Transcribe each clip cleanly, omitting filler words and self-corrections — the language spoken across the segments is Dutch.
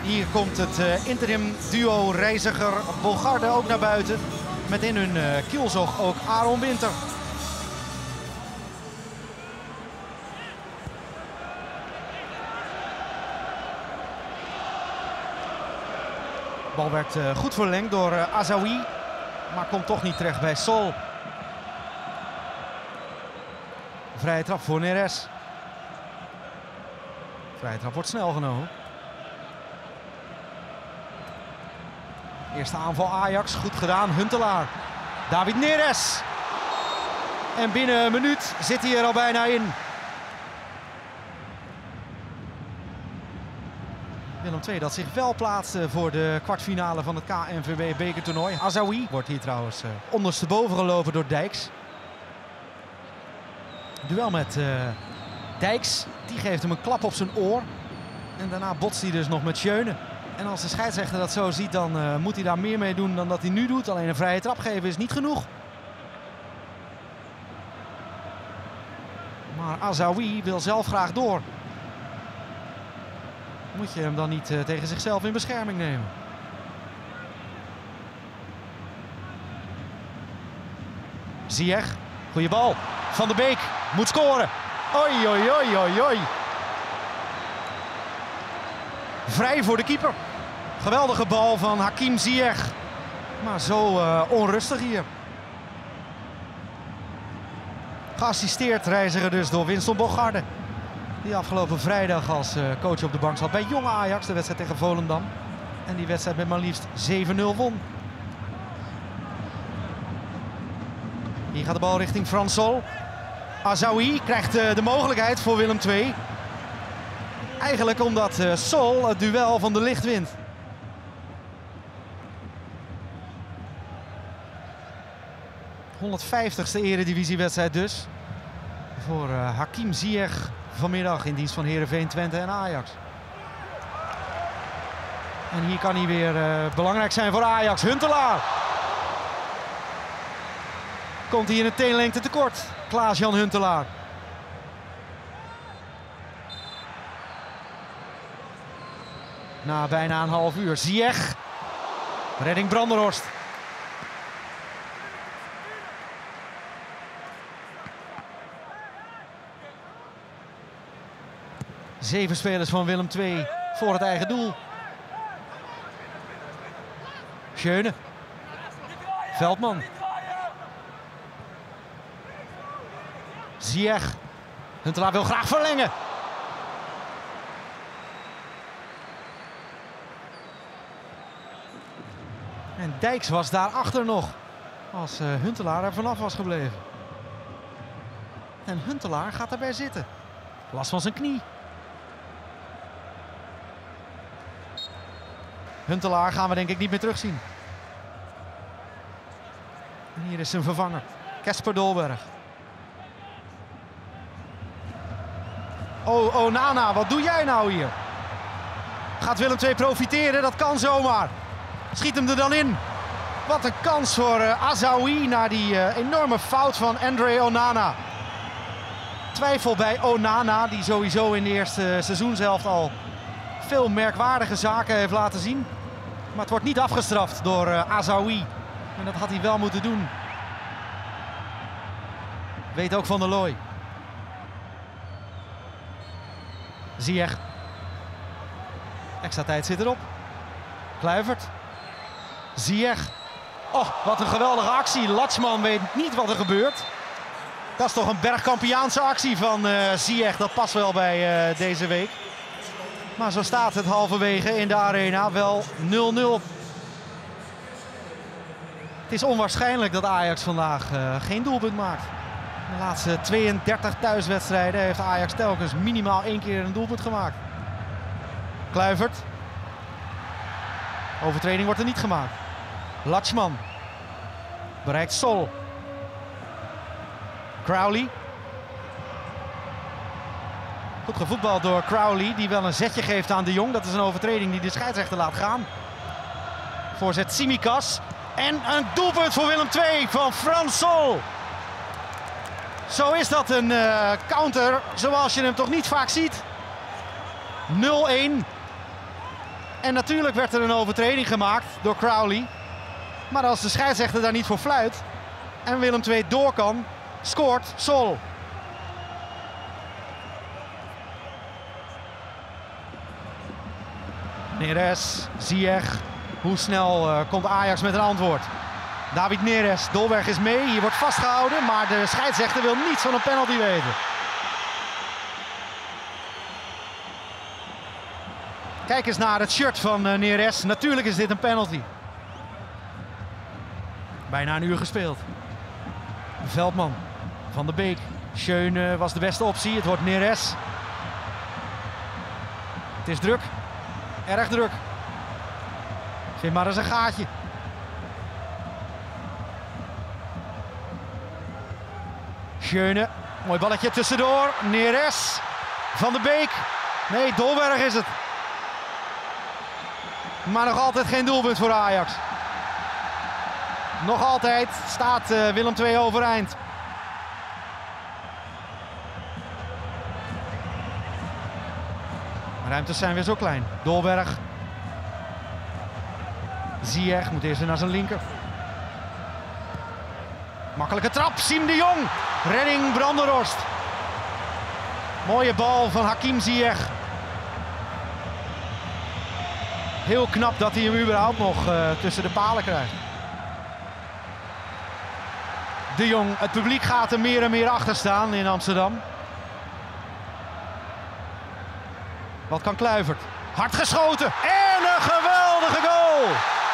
Hier komt het interim duo Reiziger-Bogarde ook naar buiten. Met in hun kielzog ook Aaron Winter. De bal werd goed verlengd door Azaoui, maar komt toch niet terecht bij Sol. Vrije trap voor Neres. Vrije trap wordt snel genomen. Eerste aanval Ajax, goed gedaan, Huntelaar. David Neres. En binnen een minuut zit hij er al bijna in. Willem II dat zich wel plaatste voor de kwartfinale van het KNVB bekertoernooi. Azaoui wordt hier trouwens ondersteboven gelopen door Dijks. Duel met Dijks, die geeft hem een klap op zijn oor. En daarna botst hij dus nog met Schöne. En als de scheidsrechter dat zo ziet, dan moet hij daar meer mee doen dan dat hij nu doet. Alleen een vrije trap geven is niet genoeg. Maar Azaoui wil zelf graag door. Moet je hem dan niet tegen zichzelf in bescherming nemen? Ziyech, goede bal. Van de Beek moet scoren. Oi, oi, oi, oi, oi. Vrij voor de keeper. Geweldige bal van Hakim Ziyech. Maar zo onrustig hier. Geassisteerd Reiziger dus door Winston Bogarde. Die afgelopen vrijdag als coach op de bank zat bij Jong Ajax. De wedstrijd tegen Volendam. En die wedstrijd met maar liefst 7-0 won. Hier gaat de bal richting Frans Sol. Azaoui krijgt de mogelijkheid voor Willem II. Eigenlijk omdat Sol het duel van de Ligt wint. De 150ste eredivisiewedstrijd dus. Voor Hakim Ziyech vanmiddag in dienst van Heerenveen, Twente en Ajax. En hier kan hij weer belangrijk zijn voor Ajax. Huntelaar. Komt hier in een teenlengte tekort. Klaas-Jan Huntelaar. Na bijna een half uur. Ziyech. Redding Brandenhorst. Zeven spelers van Willem II voor het eigen doel. Schöne. Veldman. Ziyech. Huntelaar wil graag verlengen. En Dijks was daarachter nog. Als Huntelaar er vanaf was gebleven. En Huntelaar gaat erbij zitten. Last van zijn knie. Huntelaar gaan we denk ik niet meer terugzien. En hier is zijn vervanger. Kesper Dolberg. Oh, Onana, wat doe jij nou hier? Gaat Willem II profiteren? Dat kan zomaar. Schiet hem er dan in. Wat een kans voor Azaoui na die enorme fout van Andre Onana. Twijfel bij Onana, die sowieso in de eerste seizoenshelft al veel merkwaardige zaken heeft laten zien. Maar het wordt niet afgestraft door Azaoui. En dat had hij wel moeten doen. Weet ook Van der Looy. Ziyech. Extra tijd zit erop. Kluivert. Ziyech. Oh, wat een geweldige actie. Latschman weet niet wat er gebeurt. Dat is toch een Bergkampiaanse actie van Ziyech. Dat past wel bij deze week. Maar zo staat het halverwege in de arena wel 0-0. Het is onwaarschijnlijk dat Ajax vandaag geen doelpunt maakt. De laatste 32 thuiswedstrijden heeft Ajax telkens minimaal 1 keer een doelpunt gemaakt. Kluivert. Overtreding wordt er niet gemaakt. Latschman. Bereikt Sol. Crowley. Goed gevoetbald door Crowley, die wel een zetje geeft aan de Jong. Dat is een overtreding die de scheidsrechter laat gaan. Voorzet Tsimikas. En een doelpunt voor Willem II van Frans Sol. Zo is dat een counter zoals je hem toch niet vaak ziet. 0-1. En natuurlijk werd er een overtreding gemaakt door Crowley. Maar als de scheidsrechter daar niet voor fluit en Willem II door kan, scoort Sol. Neres, Ziyech. Hoe snel komt Ajax met een antwoord? David Neres, Dolberg is mee. Hier wordt vastgehouden, maar de scheidsrechter wil niets van een penalty weten. Kijk eens naar het shirt van Neres. Natuurlijk is dit een penalty. Bijna een uur gespeeld. Veldman, Van de Beek. Schöne was de beste optie. Het wordt Neres. Het is druk. Erg druk. Vind maar eens een gaatje. Schöne. Mooi balletje tussendoor. Neres. Van de Beek. Nee, Dolberg is het. Maar nog altijd geen doelpunt voor Ajax. Nog altijd staat Willem II overeind. De ruimtes zijn weer zo klein. Dolberg. Ziyech moet eerst weer naar zijn linker. Makkelijke trap. Siem de Jong. Redding Brandenhorst. Mooie bal van Hakim Ziyech. Heel knap dat hij hem überhaupt nog tussen de palen krijgt. De Jong, het publiek gaat er meer en meer achter staan in Amsterdam. Wat kan Kluivert? Hard geschoten en een geweldige goal!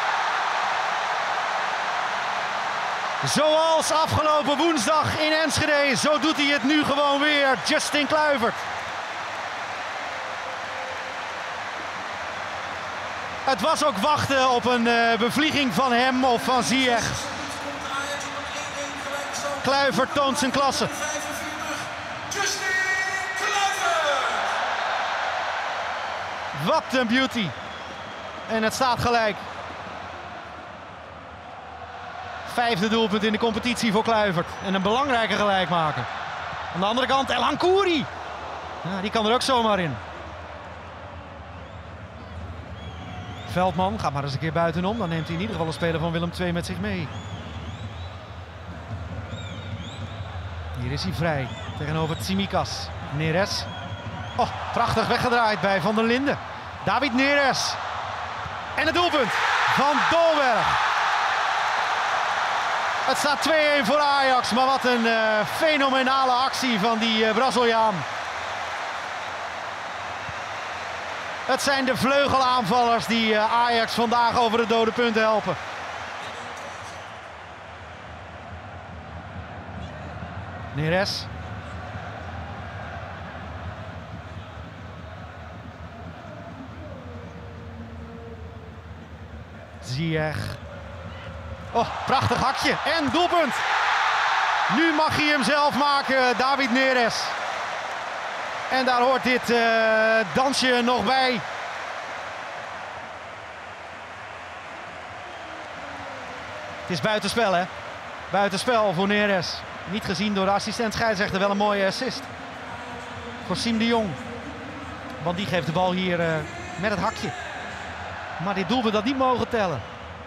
Zoals afgelopen woensdag in Enschede, zo doet hij het nu gewoon weer. Justin Kluivert. Het was ook wachten op een bevlieging van hem of van Ziyech. Kluivert toont zijn klasse. Wat een beauty. En het staat gelijk. 5e doelpunt in de competitie voor Kluivert. En een belangrijke gelijkmaker. Aan de andere kant El Hankouri. Ja, die kan er ook zomaar in. Veldman gaat maar eens een keer buitenom. Dan neemt hij in ieder geval een speler van Willem II met zich mee. Hier is hij vrij tegenover Tsimikas. Neres. Oh, prachtig weggedraaid bij Van der Linden. David Neres. En het doelpunt van Dolberg. Het staat 2-1 voor Ajax, maar wat een fenomenale actie van die Braziliaan. Het zijn de vleugelaanvallers die Ajax vandaag over de dode punten helpen. Neres. Ziyech. Oh, prachtig hakje en doelpunt. Nu mag hij hem zelf maken, David Neres. En daar hoort dit dansje nog bij. Het is buitenspel, hè? Buitenspel voor Neres. Niet gezien door de assistent scheidsrechter, wel een mooie assist. Voor Siem de Jong. Want die geeft de bal hier met het hakje. Maar dit doelpunt dat niet mogen tellen.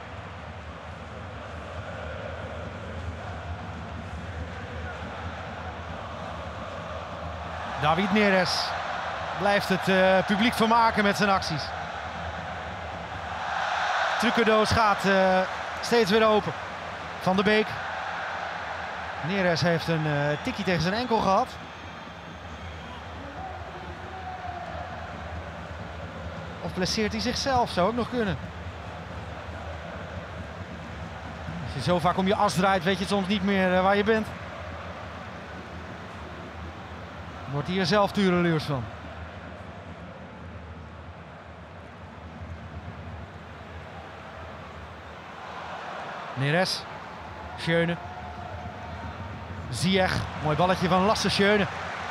David Neres blijft het publiek vermaken met zijn acties. Trucendoos gaat steeds weer open. Van de Beek. Neres heeft een tikkie tegen zijn enkel gehad. Of blesseert hij zichzelf? Zou ook nog kunnen. Als je zo vaak om je as draait, weet je soms niet meer waar je bent. Wordt hier zelf tureluurs van. Neres. Schöne. Ziyech. Mooi balletje van Lasse Schöne.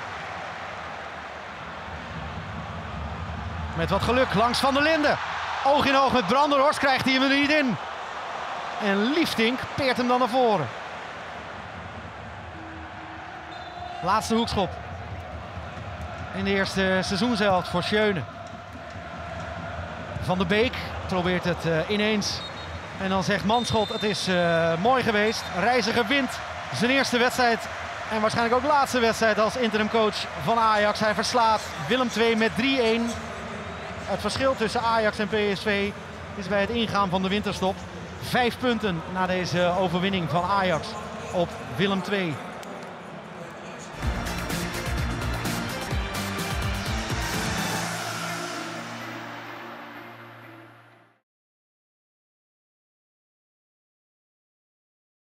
Met wat geluk langs Van der Linden. Oog in oog met Brandenhorst krijgt hij hem er niet in. En Liefdink peert hem dan naar voren. Laatste hoekschop. In de eerste seizoenshelft voor Schöne. Van de Beek probeert het ineens. En dan zegt Manschot, het is mooi geweest. Reiziger wint zijn eerste wedstrijd en waarschijnlijk ook laatste wedstrijd als interimcoach van Ajax. Hij verslaat Willem II met 3-1. Het verschil tussen Ajax en PSV is bij het ingaan van de winterstop 5 punten na deze overwinning van Ajax op Willem II.